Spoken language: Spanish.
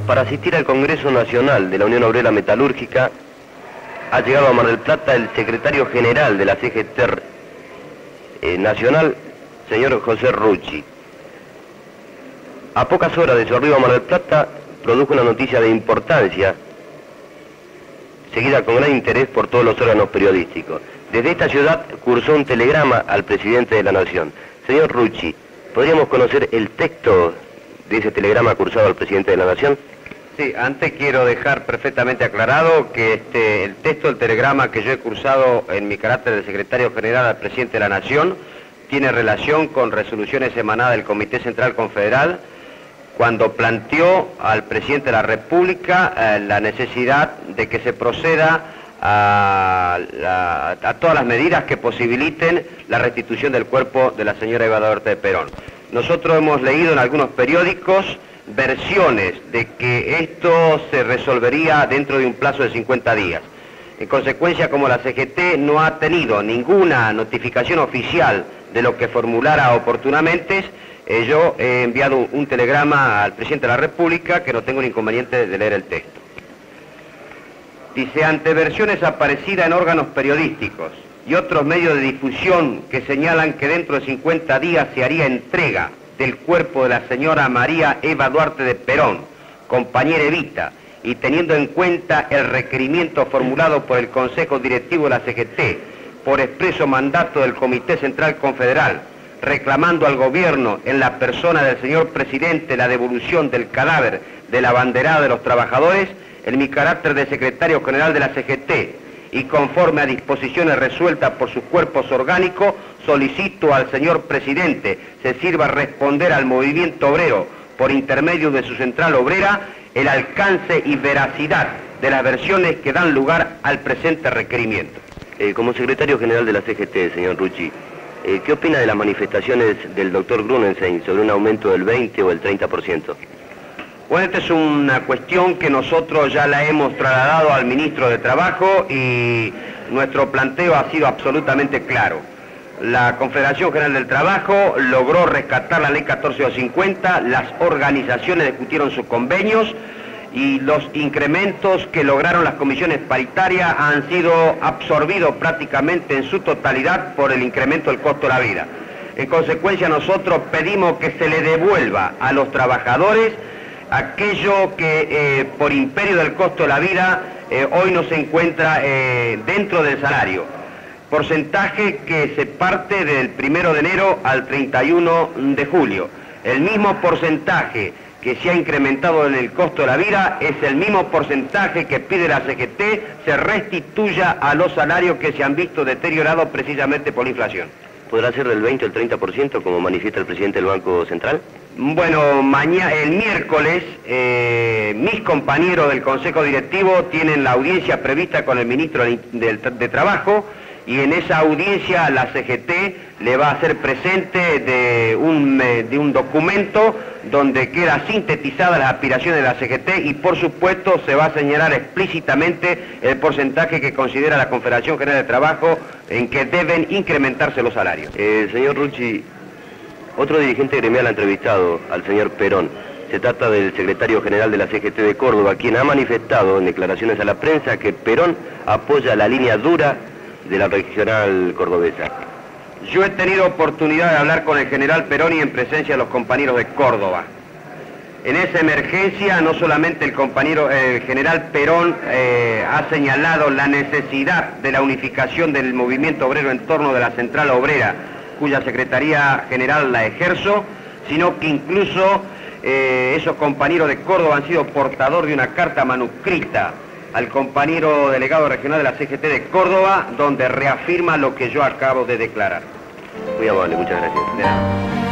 Para asistir al Congreso Nacional de la Unión Obrera Metalúrgica ha llegado a Mar del Plata el secretario general de la CGT Nacional, señor José Rucci. A pocas horas de su arribo a Mar del Plata produjo una noticia de importancia, seguida con gran interés por todos los órganos periodísticos. Desde esta ciudad cursó un telegrama al presidente de la Nación. Señor Rucci, ¿podríamos conocer el texto de ese telegrama cursado al presidente de la Nación? Sí, antes quiero dejar perfectamente aclarado que el texto del telegrama que yo he cursado en mi carácter de secretario general al presidente de la Nación tiene relación con resoluciones emanadas del Comité Central Confederal cuando planteó al presidente de la República la necesidad de que se proceda a todas las medidas que posibiliten la restitución del cuerpo de la señora Eva Duarte de Perón. Nosotros hemos leído en algunos periódicos versiones de que esto se resolvería dentro de un plazo de 50 días. En consecuencia, como la CGT no ha tenido ninguna notificación oficial de lo que formulara oportunamente, yo he enviado un telegrama al presidente de la República que no tengo ningún inconveniente de leer el texto. Dice, ante versiones aparecidas en órganos periodísticos y otros medios de difusión que señalan que dentro de 50 días se haría entrega del cuerpo de la señora María Eva Duarte de Perón, compañera Evita, y teniendo en cuenta el requerimiento formulado por el Consejo Directivo de la CGT, por expreso mandato del Comité Central Confederal, reclamando al gobierno en la persona del señor presidente la devolución del cadáver de la abanderada de los trabajadores, en mi carácter de secretario general de la CGT, y conforme a disposiciones resueltas por sus cuerpos orgánicos, solicito al señor presidente se sirva responder al movimiento obrero por intermedio de su central obrera el alcance y veracidad de las versiones que dan lugar al presente requerimiento. Como secretario general de la CGT, señor Rucci, ¿qué opina de las manifestaciones del doctor Grunensein sobre un aumento del 20 o el 30%? Bueno, esta es una cuestión que nosotros ya la hemos trasladado al ministro de Trabajo y nuestro planteo ha sido absolutamente claro. La Confederación General del Trabajo logró rescatar la ley 1450, las organizaciones discutieron sus convenios y los incrementos que lograron las comisiones paritarias han sido absorbidos prácticamente en su totalidad por el incremento del costo de la vida. En consecuencia, nosotros pedimos que se le devuelva a los trabajadores aquello que por imperio del costo de la vida hoy no se encuentra dentro del salario. Porcentaje que se parte del 1 de enero al 31 de julio. El mismo porcentaje que se ha incrementado en el costo de la vida es el mismo porcentaje que pide la CGT se restituya a los salarios que se han visto deteriorados precisamente por la inflación. ¿Podrá ser del 20 al 30% como manifiesta el presidente del Banco Central? Bueno, el miércoles mis compañeros del Consejo Directivo tienen la audiencia prevista con el ministro de Trabajo y en esa audiencia la CGT le va a hacer presente de un documento donde queda sintetizadas las aspiraciones de la CGT y por supuesto se va a señalar explícitamente el porcentaje que considera la Confederación General de Trabajo en que deben incrementarse los salarios. Señor Rucci, otro dirigente gremial ha entrevistado al señor Perón. Se trata del secretario general de la CGT de Córdoba, quien ha manifestado en declaraciones a la prensa que Perón apoya la línea dura de la regional cordobesa. Yo he tenido oportunidad de hablar con el general Perón y en presencia de los compañeros de Córdoba. En esa emergencia no solamente el general Perón ha señalado la necesidad de la unificación del movimiento obrero en torno de la central obrera, cuya secretaría general la ejerzo, sino que incluso esos compañeros de Córdoba han sido portador de una carta manuscrita al compañero delegado regional de la CGT de Córdoba, donde reafirma lo que yo acabo de declarar. Muy amable, muchas gracias. De nada.